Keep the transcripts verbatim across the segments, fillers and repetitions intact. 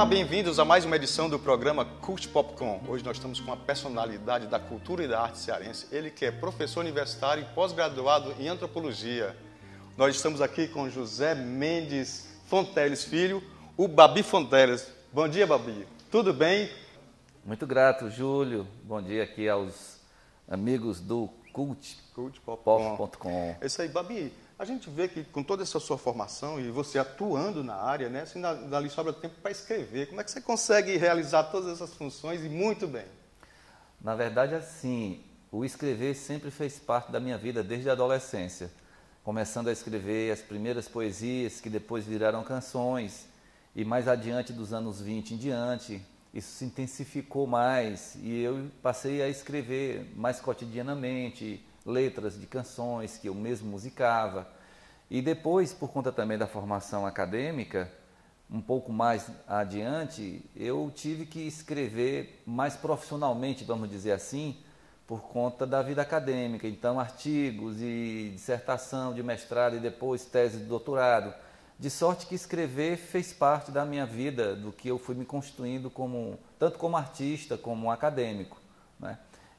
Olá, bem-vindos a mais uma edição do programa Cult Popcom. Hoje nós estamos com uma personalidade da cultura e da arte cearense. Ele que é professor universitário e pós-graduado em antropologia. Nós estamos aqui com José Mendes Fonteles Filho, o Babi Fonteles. Bom dia, Babi. Tudo bem? Muito grato, Júlio. Bom dia aqui aos amigos do Cult Pop ponto com. É isso aí, Babi. A gente vê que com toda essa sua formação e você atuando na área, né, assim, dali sobra tempo para escrever. Como é que você consegue realizar todas essas funções e muito bem? Na verdade, assim, o escrever sempre fez parte da minha vida desde a adolescência. Começando a escrever as primeiras poesias que depois viraram canções e mais adiante dos anos vinte em diante, isso se intensificou mais e eu passei a escrever mais cotidianamente letras de canções que eu mesmo musicava. E depois, por conta também da formação acadêmica, um pouco mais adiante, eu tive que escrever mais profissionalmente, vamos dizer assim, por conta da vida acadêmica. Então, artigos e dissertação de mestrado e depois tese de doutorado. De sorte que escrever fez parte da minha vida, do que eu fui me constituindo como, tanto como artista como acadêmico, né?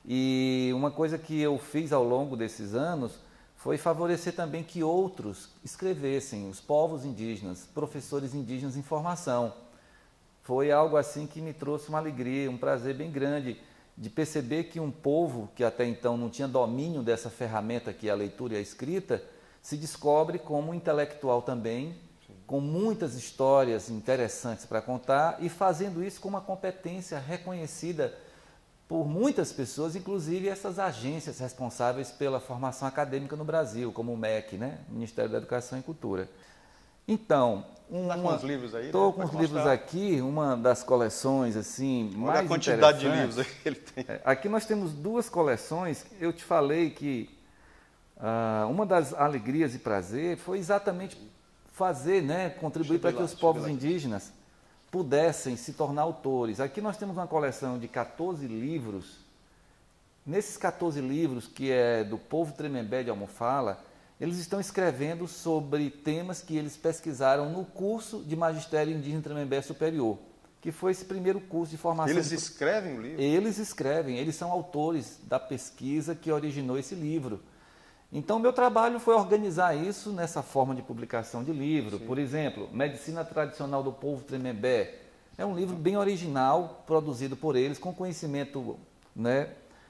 E uma coisa que eu fiz ao longo desses anos foi favorecer também que outros escrevessem, os povos indígenas, professores indígenas em formação. Foi algo assim que me trouxe uma alegria, um prazer bem grande de perceber que um povo que até então não tinha domínio dessa ferramenta que é a leitura e a escrita, se descobre como intelectual também, sim, com muitas histórias interessantes para contar e fazendo isso com uma competência reconhecida por muitas pessoas, inclusive essas agências responsáveis pela formação acadêmica no Brasil, como o M E C, né? Ministério da Educação e Cultura. Então, uma, tá com os livros aí? Estou né? com os livros aqui, uma das coleções assim Olha mais a quantidade de interessantes. livros que ele tem. Aqui nós temos duas coleções. Eu te falei que ah, uma das alegrias e prazer foi exatamente fazer, né, contribuir para que os povos indígenas pudessem se tornar autores. Aqui nós temos uma coleção de quatorze livros. Nesses quatorze livros, que é do povo Tremembé de Almofala, eles estão escrevendo sobre temas que eles pesquisaram no curso de Magistério Indígena Tremembé Superior, que foi esse primeiro curso de formação. Eles de... escrevem o livro? Eles escrevem, eles são autores da pesquisa que originou esse livro. Então, meu trabalho foi organizar isso nessa forma de publicação de livro. Sim. Por exemplo, Medicina Tradicional do Povo Tremembé. É um livro bem original, produzido por eles, com conhecimento, né,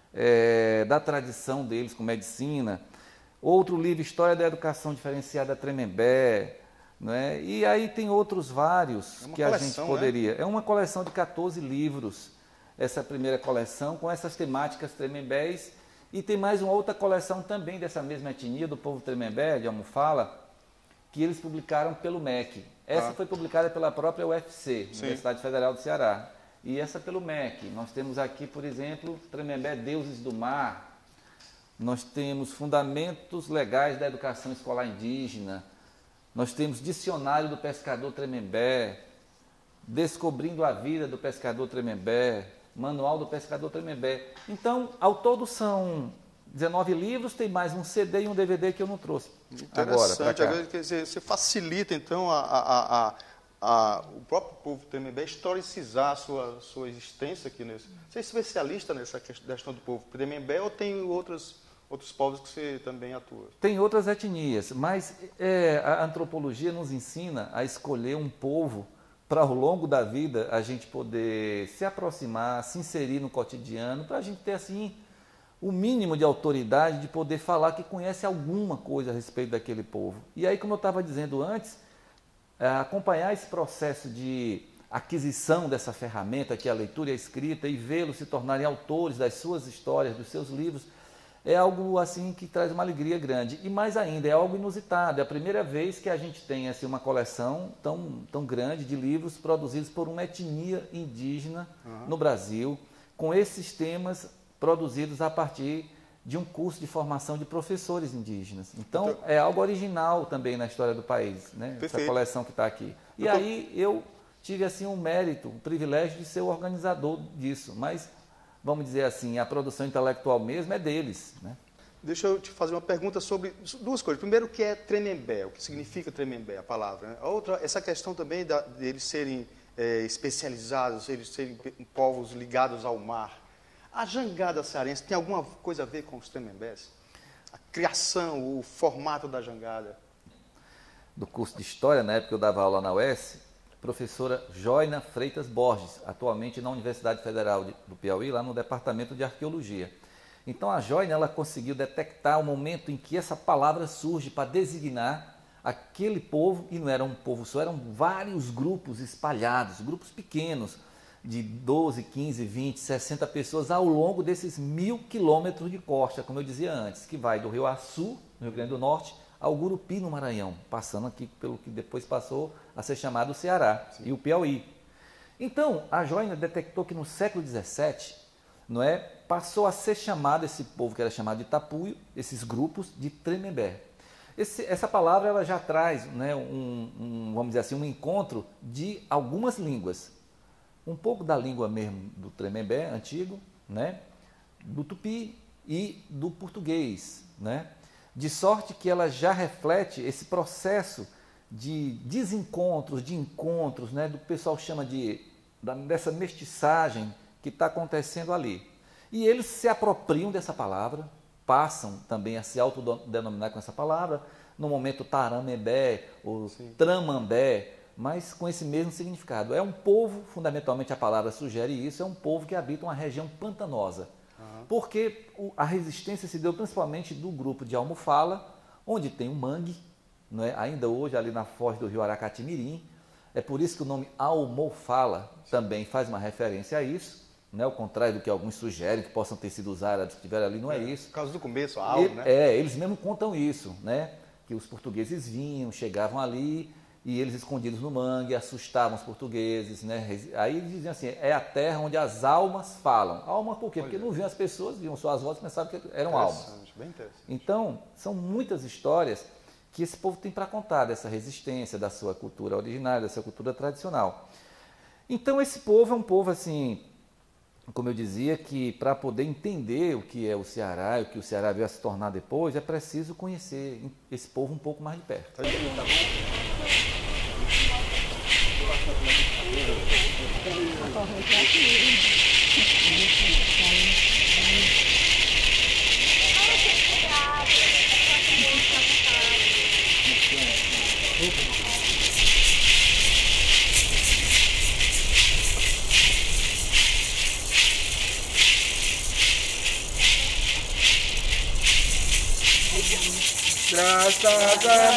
é, da tradição deles com medicina. Outro livro, História da Educação Diferenciada Tremembé. Né? E aí tem outros vários é que coleção, a gente poderia... Né? É uma coleção de quatorze livros, essa primeira coleção, com essas temáticas tremembés. E tem mais uma outra coleção também dessa mesma etnia, do povo Tremembé, de Almofala, que eles publicaram pelo M E C. Essa ah. foi publicada pela própria U F C, Sim. Universidade Federal do Ceará. E essa pelo M E C. Nós temos aqui, por exemplo, Tremembé Deuses do Mar. Nós temos Fundamentos Legais da Educação Escolar Indígena. Nós temos Dicionário do Pescador Tremembé. Descobrindo a Vida do Pescador Tremembé. Manual do Pescador Tremembé. Então, ao todo são dezenove livros, tem mais um C D e um D V D que eu não trouxe. Interessante, agora, quer dizer, você facilita então a, a, a, a, o próprio povo Tremembé historicizar a sua, sua existência aqui nesse. Você é especialista nessa questão do povo Tremembé ou tem outros, outros povos que você também atua? Tem outras etnias, mas é, a antropologia nos ensina a escolher um povo para ao longo da vida a gente poder se aproximar, se inserir no cotidiano, para a gente ter assim o mínimo de autoridade de poder falar que conhece alguma coisa a respeito daquele povo. E aí, como eu estava dizendo antes, é, acompanhar esse processo de aquisição dessa ferramenta que é a leitura e a escrita e vê-los se tornarem autores das suas histórias, dos seus livros, é algo assim que traz uma alegria grande. E mais ainda, é algo inusitado. É a primeira vez que a gente tem assim, uma coleção tão, tão grande de livros produzidos por uma etnia indígena uhum. no Brasil, com esses temas produzidos a partir de um curso de formação de professores indígenas. Então, então é algo original também na história do país, né? Essa coleção que está aqui. E então, aí eu tive assim um mérito, um privilégio de ser o organizador disso, mas... vamos dizer assim, a produção intelectual mesmo é deles, né? Deixa eu te fazer uma pergunta sobre duas coisas. Primeiro, o que é Tremembé, o que significa Tremembé, a palavra. Né? A outra, essa questão também da, de eles serem é, especializados, eles serem povos ligados ao mar. A jangada cearense tem alguma coisa a ver com os Tremembés? A criação, o formato da jangada? Do curso de História, na época que eu dava aula na U E S, professora Joina Freitas Borges, atualmente na Universidade Federal de, do Piauí, lá no Departamento de Arqueologia. Então a Joina, ela conseguiu detectar o momento em que essa palavra surge para designar aquele povo, e não era um povo só, eram vários grupos espalhados, grupos pequenos, de doze, quinze, vinte, sessenta pessoas ao longo desses mil quilômetros de costa, como eu dizia antes, que vai do Rio Açu, no Rio Grande do Norte, ao Gurupi, no Maranhão, passando aqui pelo que depois passou a ser chamado Ceará. Sim. E o Piauí. Então, a Joina detectou que no século dezessete, não é, passou a ser chamado esse povo que era chamado de Tapuio, esses grupos, de Tremembé. Esse, essa palavra ela já traz, né, um, um, vamos dizer assim, um encontro de algumas línguas. Um pouco da língua mesmo do Tremembé antigo, né, do tupi e do português, né, de sorte que ela já reflete esse processo de desencontros, de encontros, né, do que o pessoal chama de, da, dessa mestiçagem que está acontecendo ali. E eles se apropriam dessa palavra, passam também a se autodenominar com essa palavra, no momento Taramembé ou Sim. Tramambé, mas com esse mesmo significado. É um povo, fundamentalmente a palavra sugere isso, é um povo que habita uma região pantanosa. Uhum. Porque a resistência se deu principalmente do grupo de Almofala, onde tem um mangue, não é? Ainda hoje ali na foz do rio Aracatimirim. É por isso que o nome Almofala também faz uma referência a isso. Né, ao contrário do que alguns sugerem, que possam ter sido os árabes que estiveram ali, não é, é isso. Por causa do começo, a al, Ele, né? É, eles mesmos contam isso, né? Que os portugueses vinham, chegavam ali e eles escondidos no mangue, assustavam os portugueses, né? Aí eles diziam assim, é a terra onde as almas falam. Alma por quê? Olha. Porque não viam as pessoas, viam só as vozes e pensavam que eram almas. Bem interessante. Então, são muitas histórias que esse povo tem para contar dessa resistência, da sua cultura originária, da sua cultura tradicional. Então, esse povo é um povo assim... Como eu dizia, que para poder entender o que é o Ceará e o que o Ceará veio a se tornar depois, é preciso conhecer esse povo um pouco mais de perto. Tá Graças a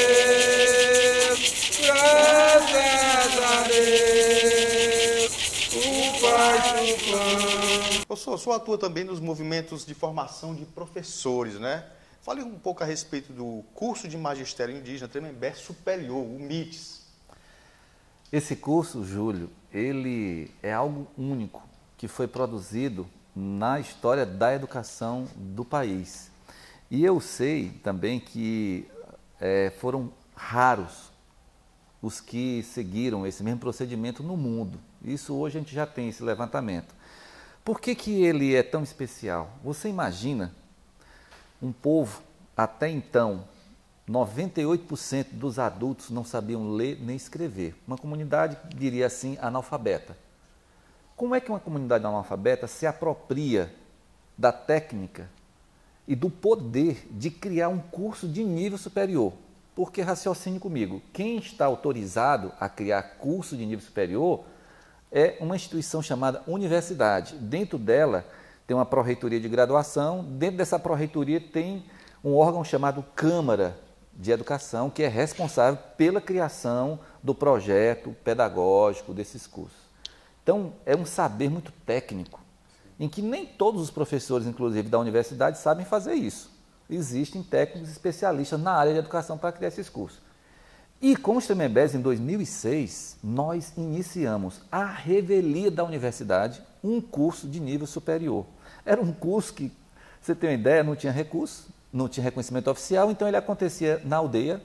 Deus, graças a Deus, o Pai do Pão. Professor, o senhor atua também nos movimentos de formação de professores, né? Fale um pouco a respeito do curso de magistério indígena Tremembé Superior, o M I T S. Esse curso, Júlio, ele é algo único que foi produzido na história da educação do país. E eu sei também que é, foram raros os que seguiram esse mesmo procedimento no mundo. Isso hoje a gente já tem esse levantamento. Por que que ele é tão especial? Você imagina um povo, até então, noventa e oito por cento dos adultos não sabiam ler nem escrever. Uma comunidade, diria assim, analfabeta. Como é que uma comunidade analfabeta se apropria da técnica e do poder de criar um curso de nível superior? Porque, raciocine comigo, quem está autorizado a criar curso de nível superior é uma instituição chamada universidade. Dentro dela tem uma pró-reitoria de graduação, dentro dessa pró-reitoria tem um órgão chamado Câmara de Educação, que é responsável pela criação do projeto pedagógico desses cursos. Então, é um saber muito técnico, em que nem todos os professores, inclusive da universidade, sabem fazer isso. Existem técnicos especialistas na área de educação para criar esses cursos. E com os Tremembés, em dois mil e seis, nós iniciamos a revelia da universidade, um curso de nível superior. Era um curso que, você tem uma ideia, não tinha recurso, não tinha reconhecimento oficial, então ele acontecia na aldeia.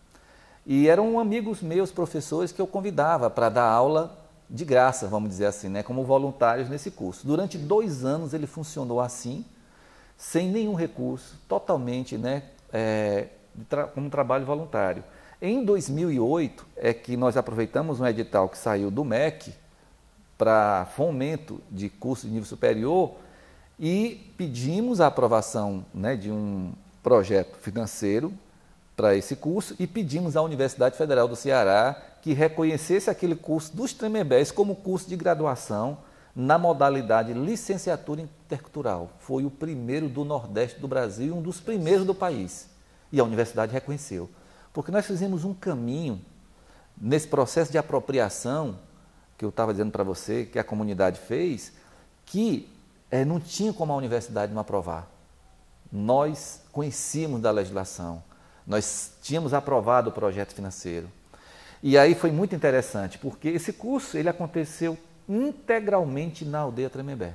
E eram amigos meus, professores, que eu convidava para dar aula de graça, vamos dizer assim, né, como voluntários nesse curso. Durante dois anos ele funcionou assim, sem nenhum recurso, totalmente, né, é, tra como um trabalho voluntário. Em dois mil e oito é que nós aproveitamos um edital que saiu do M E C para fomento de curso de nível superior e pedimos a aprovação, né, de um projeto financeiro para esse curso e pedimos à Universidade Federal do Ceará que reconhecesse aquele curso dos Tremembés como curso de graduação na modalidade licenciatura intercultural. Foi o primeiro do Nordeste do Brasil e um dos primeiros do país. E a universidade reconheceu. Porque nós fizemos um caminho nesse processo de apropriação, que eu estava dizendo para você, que a comunidade fez, que é, não tinha como a universidade não aprovar. Nós conhecíamos da legislação, nós tínhamos aprovado o projeto financeiro. E aí foi muito interessante, porque esse curso ele aconteceu integralmente na aldeia Tremembé.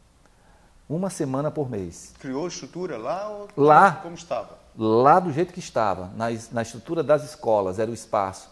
Uma semana por mês. Criou estrutura lá ou lá, como estava? Lá do jeito que estava, na, na estrutura das escolas, era o espaço,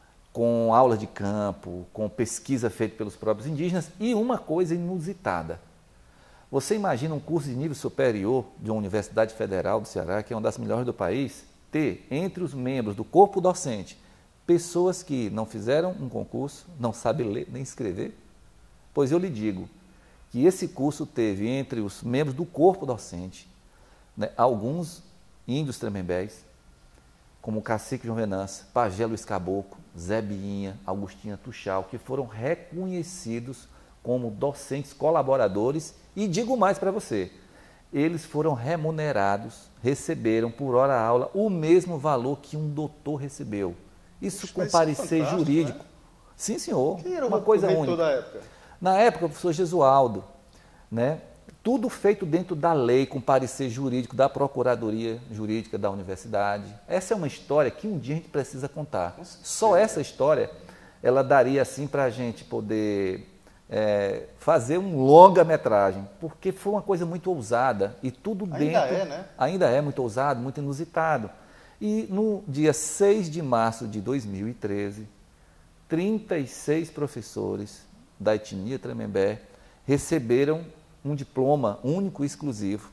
com aulas de campo, com pesquisa feita pelos próprios indígenas e uma coisa inusitada. Você imagina um curso de nível superior de uma Universidade Federal do Ceará, que é uma das melhores do país, ter entre os membros do corpo docente pessoas que não fizeram um concurso, não sabem ler nem escrever? Pois eu lhe digo que esse curso teve entre os membros do corpo docente, né, alguns índios tremembés, como o cacique João Venâncio, Pajé Luiz Caboclo, Zé Biinha, Augustina Tuchal, que foram reconhecidos como docentes colaboradores e digo mais para você, eles foram remunerados, receberam por hora aula o mesmo valor que um doutor recebeu. Isso Puxa, com parecer é jurídico. Né? Sim, senhor. Quem era uma coisa única. Da época? Na época, o professor Gesualdo, né? Tudo feito dentro da lei, com parecer jurídico da Procuradoria Jurídica da Universidade. Essa é uma história que um dia a gente precisa contar. Só essa história, ela daria assim para a gente poder é, fazer um longa-metragem, porque foi uma coisa muito ousada e tudo dentro... Ainda é, né? Ainda é muito ousado, muito inusitado. E no dia seis de março de dois mil e treze, trinta e seis professores da etnia Tremembé receberam um diploma único e exclusivo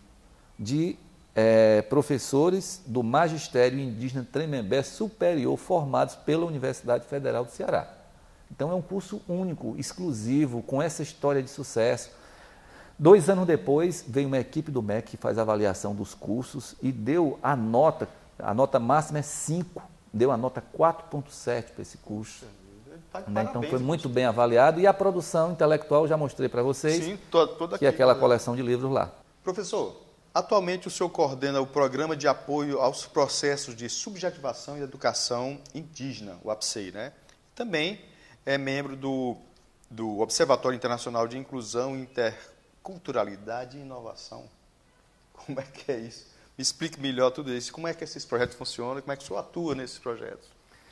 de é, professores do Magistério Indígena Tremembé Superior formados pela Universidade Federal do Ceará. Então é um curso único, exclusivo, com essa história de sucesso. Dois anos depois, veio uma equipe do M E C que faz a avaliação dos cursos e deu a nota, a nota máxima é cinco, deu a nota quatro ponto sete para esse curso. Tá né? Então foi muito bem avaliado e a produção intelectual eu já mostrei para vocês, Sim, toda, toda que é aquela coleção de livros lá. Professor, atualmente o senhor coordena o Programa de Apoio aos Processos de Subjetivação e Educação Indígena, o A P S E I, né? Também é membro do, do Observatório Internacional de Inclusão, Interculturalidade e Inovação. Como é que é isso? Me explique melhor tudo isso. Como é que esses projetos funcionam? Como é que o senhor atua nesses projetos?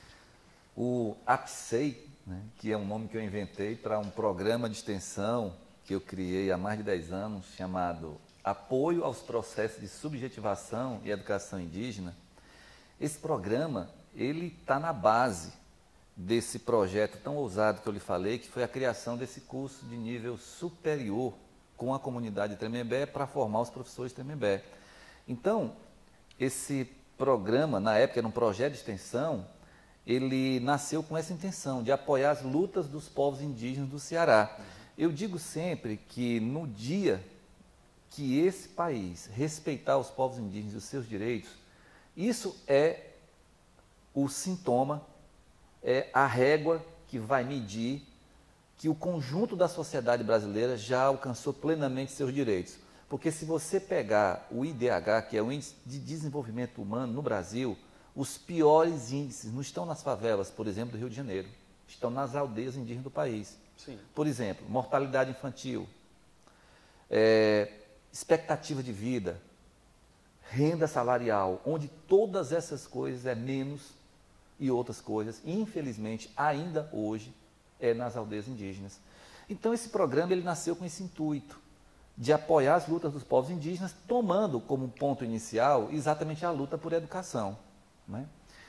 O A P S E I, né, que é um nome que eu inventei para um programa de extensão que eu criei há mais de dez anos, chamado Apoio aos Processos de Subjetivação e Educação Indígena. Esse programa, ele está na base desse projeto tão ousado que eu lhe falei, que foi a criação desse curso de nível superior com a comunidade Tremembé para formar os professores Tremembé. Então, esse programa, na época era um projeto de extensão, ele nasceu com essa intenção de apoiar as lutas dos povos indígenas do Ceará. Eu digo sempre que no dia que esse país respeitar os povos indígenas e os seus direitos, isso é o sintoma, é a régua que vai medir que o conjunto da sociedade brasileira já alcançou plenamente seus direitos. Porque se você pegar o I D H, que é o Índice de Desenvolvimento Humano no Brasil, os piores índices não estão nas favelas, por exemplo, do Rio de Janeiro, estão nas aldeias indígenas do país. Sim. Por exemplo, mortalidade infantil, é, expectativa de vida, renda salarial, onde todas essas coisas é menos e outras coisas, infelizmente, ainda hoje, é nas aldeias indígenas. Então, esse programa ele nasceu com esse intuito de apoiar as lutas dos povos indígenas, tomando como ponto inicial exatamente a luta por educação. Né?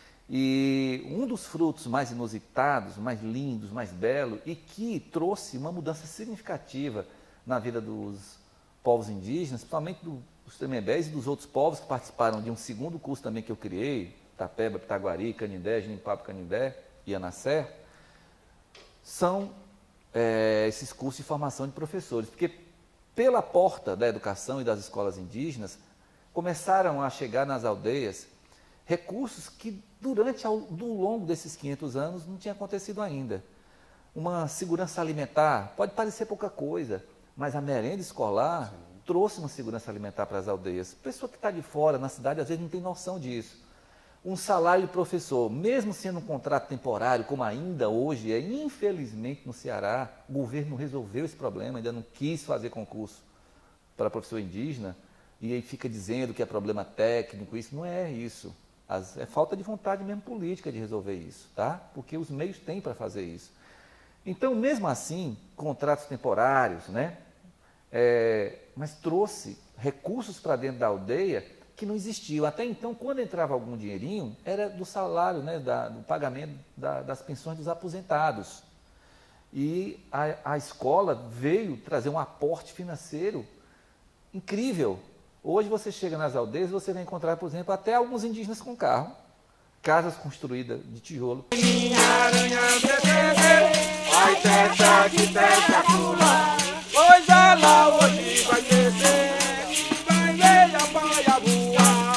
E um dos frutos mais inusitados, mais lindos, mais belos, e que trouxe uma mudança significativa na vida dos povos indígenas, principalmente dos Tremembés e dos outros povos que participaram de um segundo curso também que eu criei, Tapeba, Pitaguari, Canindé, Genipapo, Canindé e Anacer, são é, esses cursos de formação de professores. Porque pela porta da educação e das escolas indígenas, começaram a chegar nas aldeias recursos que durante ao, do longo desses quinhentos anos não tinha acontecido ainda. Uma segurança alimentar, pode parecer pouca coisa, mas a merenda escolar Sim. trouxe uma segurança alimentar para as aldeias. A pessoa que está de fora, na cidade, às vezes não tem noção disso. Um salário de professor, mesmo sendo um contrato temporário, como ainda hoje é, infelizmente no Ceará, o governo não resolveu esse problema, ainda não quis fazer concurso para professor indígena, e aí fica dizendo que é problema técnico, isso não é isso. As, é falta de vontade mesmo política de resolver isso, tá? Porque os meios têm para fazer isso. Então, mesmo assim, contratos temporários, né? É, mas trouxe recursos para dentro da aldeia que não existiam. Até então, quando entrava algum dinheirinho, era do salário, né, da, do pagamento da, das pensões dos aposentados. E a, a escola veio trazer um aporte financeiro incrível. Hoje você chega nas aldeias e você vai encontrar, por exemplo, até alguns indígenas com carro, casas construídas de tijolo. Pois ela hoje vai descer, vai ver a baia voar.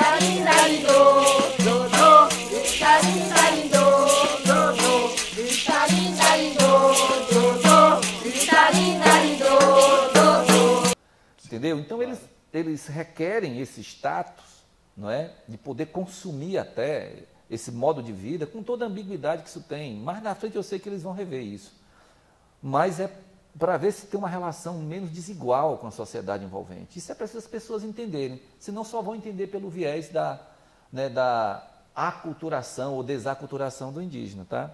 Entendeu? Então eles, eles requerem esse status, não é? De poder consumir até esse modo de vida, com toda a ambiguidade que isso tem. Mas na frente eu sei que eles vão rever isso. Mas é para ver se tem uma relação menos desigual com a sociedade envolvente. Isso é preciso as pessoas entenderem, senão só vão entender pelo viés da, né, da aculturação ou desaculturação do indígena. Tá?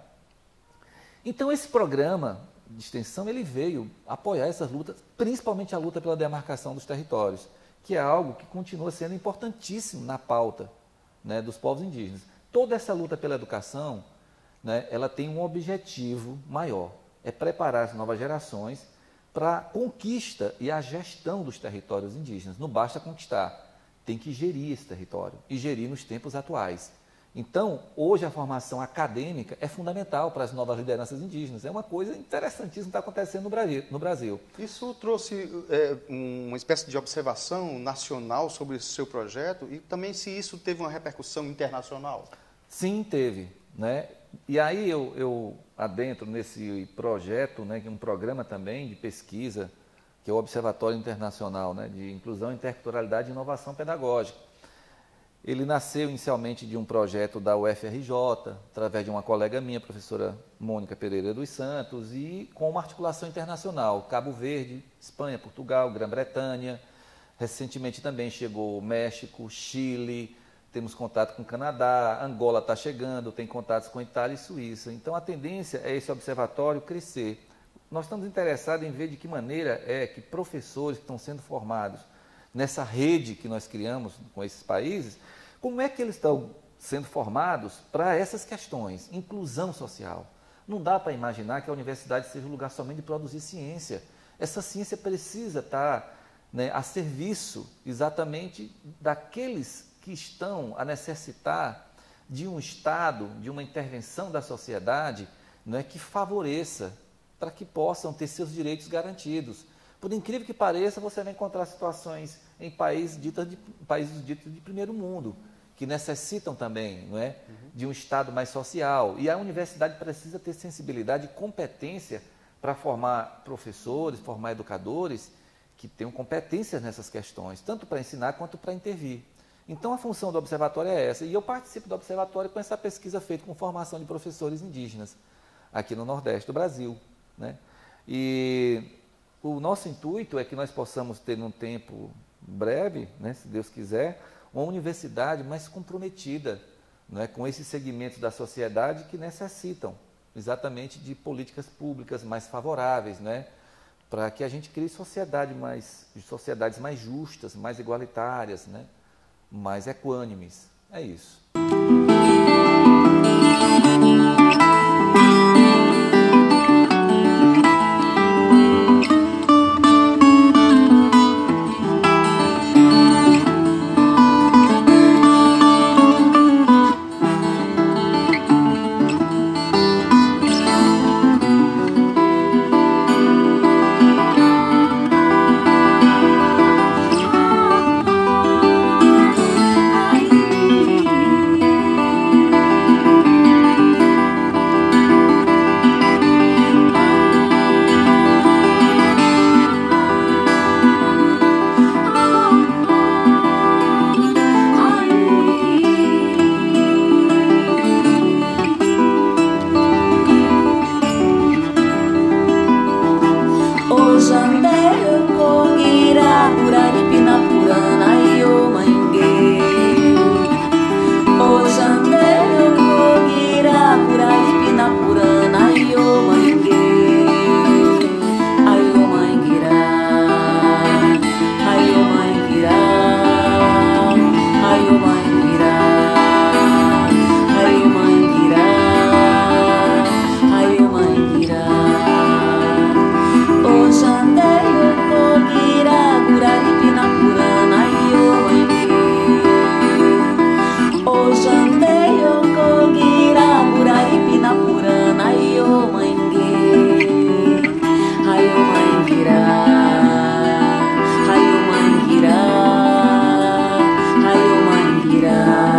Então esse programa de extensão ele veio apoiar essas lutas, principalmente a luta pela demarcação dos territórios, que é algo que continua sendo importantíssimo na pauta, né, dos povos indígenas. Toda essa luta pela educação, né, ela tem um objetivo maior, é preparar as novas gerações para a conquista e a gestão dos territórios indígenas. Não basta conquistar, tem que gerir esse território e gerir nos tempos atuais. Então, hoje a formação acadêmica é fundamental para as novas lideranças indígenas. É uma coisa interessantíssima que está acontecendo no Brasil. No Brasil. Isso trouxe é, uma espécie de observação nacional sobre esse seu projeto e também se isso teve uma repercussão internacional? Sim, teve. Né? E aí eu, eu adentro nesse projeto, né, que é um programa também de pesquisa, que é o Observatório Internacional, né, de Inclusão, Interculturalidade e Inovação Pedagógica. Ele nasceu inicialmente de um projeto da U F R J, através de uma colega minha, a professora Mônica Pereira dos Santos, e com uma articulação internacional, Cabo Verde, Espanha, Portugal, Grã-Bretanha. Recentemente também chegou México, Chile, temos contato com o Canadá, Angola está chegando, tem contatos com Itália e Suíça. Então a tendência é esse observatório crescer. Nós estamos interessados em ver de que maneira é que professores que estão sendo formados nessa rede que nós criamos com esses países, como é que eles estão sendo formados para essas questões, inclusão social. Não dá para imaginar que a universidade seja um lugar somente de produzir ciência. Essa ciência precisa estar, né, a serviço exatamente daqueles que estão a necessitar de um Estado, de uma intervenção da sociedade, né, que favoreça, para que possam ter seus direitos garantidos. Por incrível que pareça, você vai encontrar situações em países ditos de, países ditos de primeiro mundo, que necessitam também, não é, uhum, de um Estado mais social. E a universidade precisa ter sensibilidade e competência para formar professores, formar educadores que tenham competências nessas questões, tanto para ensinar quanto para intervir. Então, a função do observatório é essa. E eu participo do observatório com essa pesquisa feita com formação de professores indígenas aqui no Nordeste do Brasil, né? E o nosso intuito é que nós possamos ter, num tempo breve, né, se Deus quiser, uma universidade mais comprometida, né, com esses segmentos da sociedade que necessitam exatamente de políticas públicas mais favoráveis, né, para que a gente crie sociedade mais, sociedades mais justas, mais igualitárias, né, mais equânimes. É isso. irá.